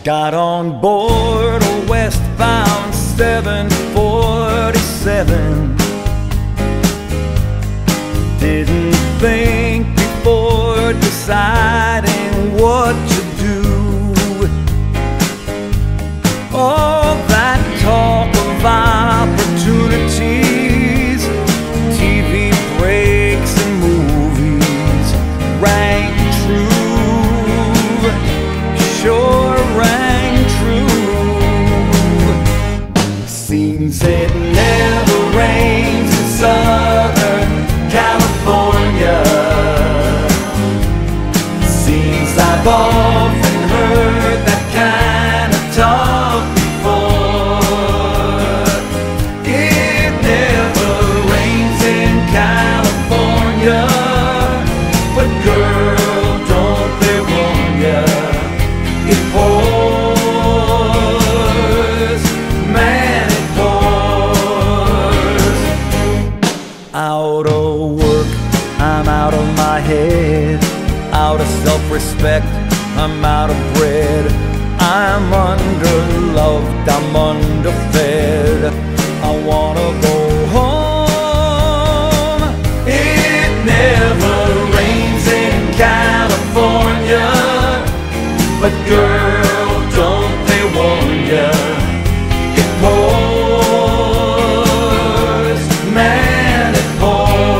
Got on board a westbound 747. Didn't think before deciding what to do. All that talk of opportunities, TV breaks and movies rang true, sure rang true. Seems it never rains in Southern California. Seems I've often heard that kind of talk before. It never rains in California, but girl, don't they warn ya, it pours, man, it pours. Out of work, I'm out of my head. Out of self-respect, I'm out of bread. I'm underloved, I'm underfed. I wanna go home. It never rains in California, but girl, don't they warn ya, it pours, man, it pours.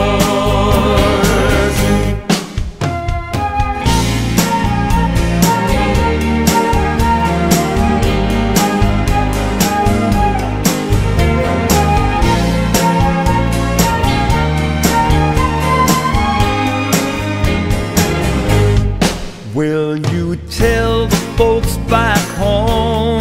Will you tell the folks back home